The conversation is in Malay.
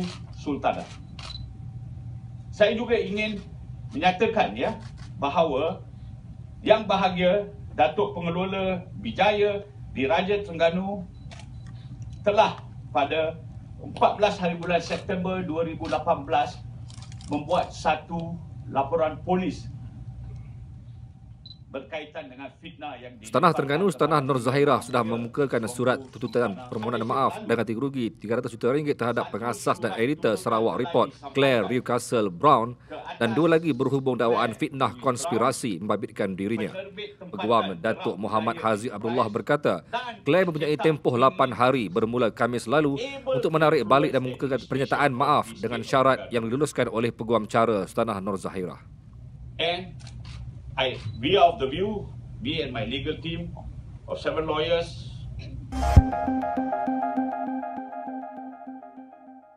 Sultanah. Saya juga ingin menyatakan bahawa Yang Bahagia Datuk Pengelola Bijaya Diraja Terengganu telah pada 14 hari bulan September 2018 membuat satu laporan polis berkaitan dengan fitnah yang Sultanah Terengganu Sultanah Nur Zahirah sudah memukakan surat tuntutan permohonan maaf dan ganti rugi RM300 juta terhadap pengasas dan editor Sarawak Report Claire Newcastle Brown dan dua lagi berhubung dakwaan fitnah konspirasi membabitkan dirinya. Peguam Datuk Muhammad Haziq Abdullah berkata, Claire mempunyai tempoh 8 hari bermula Khamis lalu untuk menarik balik dan memukakan pernyataan maaf dengan syarat yang diluluskan oleh Peguam Cara Sultanah Nur Zahirah. We are of the view, me and my legal team of 7 lawyers,